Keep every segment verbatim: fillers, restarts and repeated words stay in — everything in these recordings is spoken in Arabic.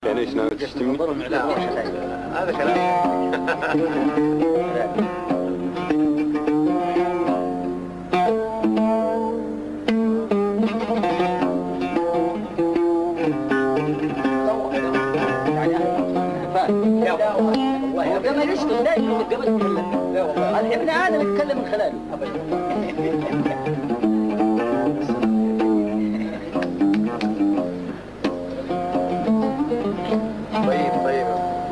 يعني ايش ناوي تشتمني؟ لا هذا كلام. والله قبل يشتغل دائما قبل يتكلم. لا والله الابن ادم يتكلم من خلاله. طيب طيب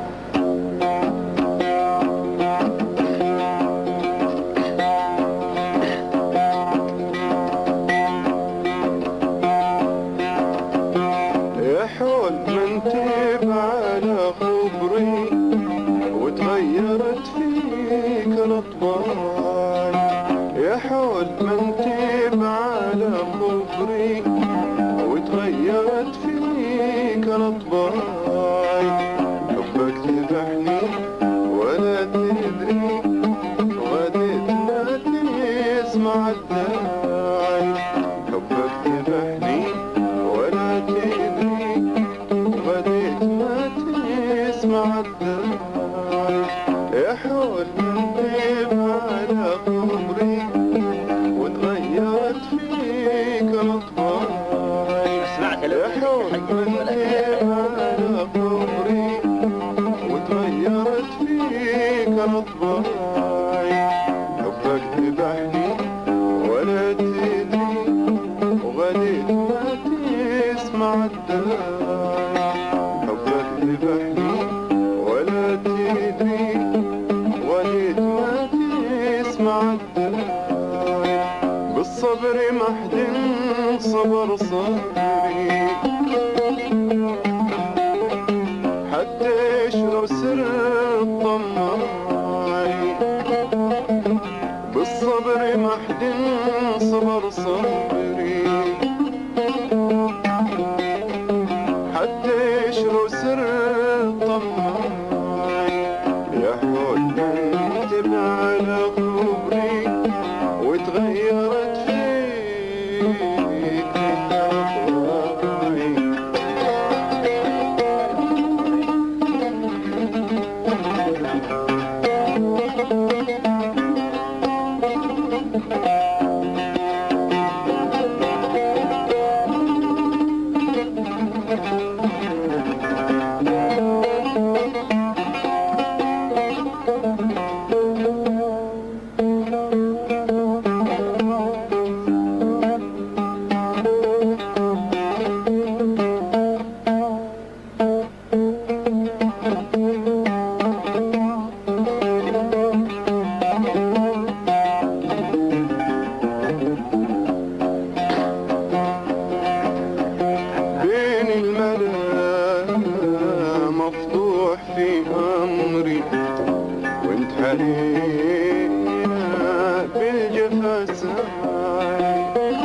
يا حول من تب على خبري وتغيرت فيك الاطباع. يا حول من تب على خبري وتغيرت فيك الاطباع. حبك تذبحني ولا تدري وغديت ما تسمع الداعي. حبك تذبحني ولا تدري وغديت ما تسمع الداعي. يا حول من تب على خبري وتغيرت فيك الاطباع. يا حول من تب على خبري وتغيرت فيك الاطباع. حبك ذبحني ولا تدري وغديت ما تسمع الداعي. حبك ذبحني ولا تدري وغديت ما تسمع الداعي. بالصبر محد صبر صبري حتى يشرب سر الطماعي. بالصبر محد صبر صبري حتى يشرب سر الطماعي. يا حول من تب على خبري وتغيرت فيك الاطباع. مفتوح في أمري وانت حرينا بالجفا ساعي.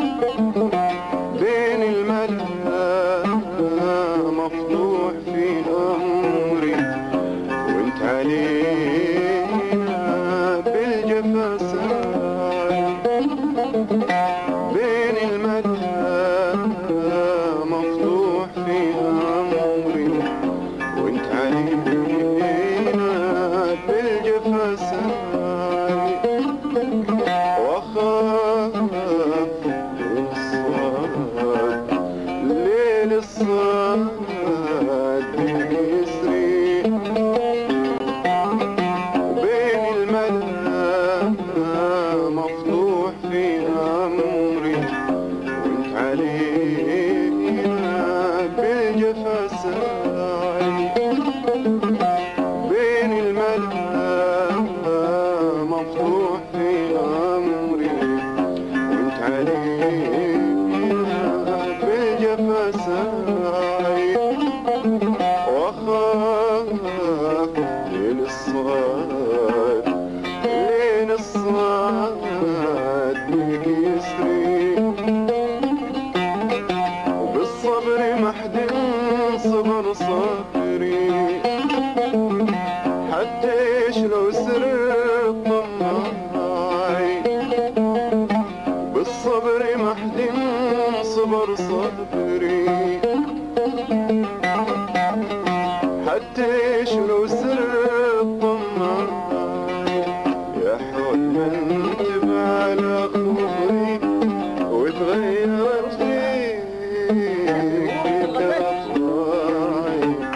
بين الملا مفتوح في أمري وانت علينا بالجفا ساعي. بين الملا مفتوح في أمري وانت علينا بالجفا ساعي. واخاف الصاد ليل الصاد بيسري. وبين الملا مفتوح في أمري وانت علينا بالجفا ساعي. بين الملا مفتوح في أمري وانت علينا بالجفا ساعي. واخاف ليل الصاد ليل الصاد بيك يسري. وبالصبر محد صبر صبري حتى يشرب سر الطماعي. بالصبر محد صبر صبري حتى شنو سر الطماع يا حول من تبع على خبري وتغيرت فيك أطراعي.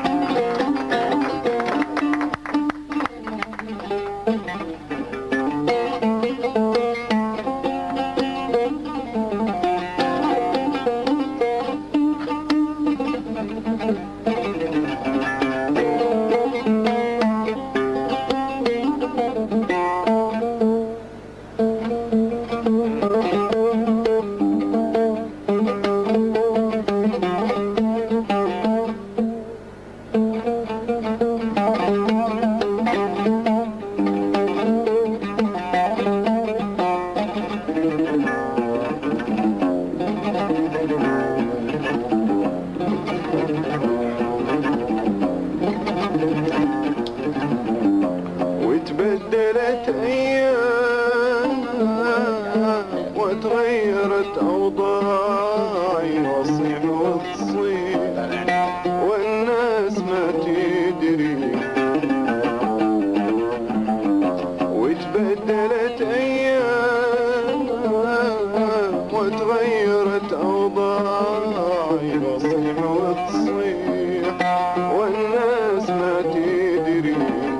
وتبدلت أيام وتغيرت أوضاعي وأصيح وتصيح والناس ما تدري. وتبدلت أيام وتغيرت أوضاعي وأصيح وتصيح والناس ما تدري.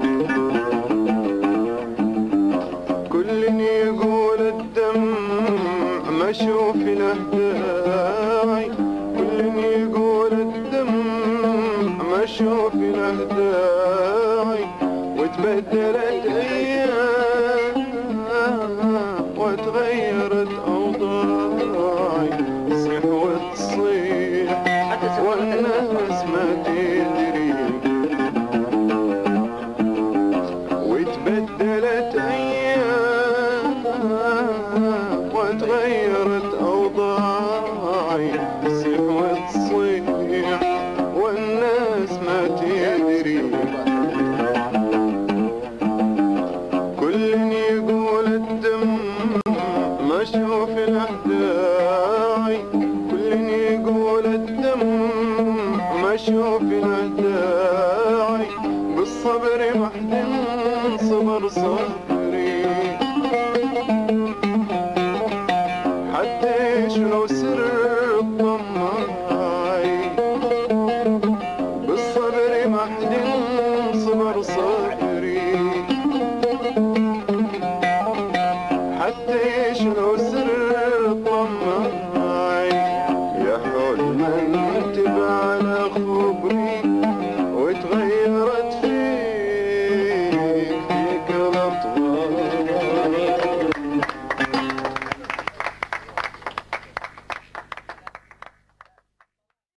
كل يقول الدمع ما اشوف له داعي، كل يقول الدمع ما اشوف له داعي. وتبدلت ايام وتغيرت اوضاعي تصيح وتصيح والناس ما تدري. وتبدلت ايام وتغيرت اوضاعي تصيح وتصيح والناس ما تدري. كل يقول الدمع ما اشوف له داعي، كل يقول الدمع ما اشوف له داعي. بالصبر محد صبر صبر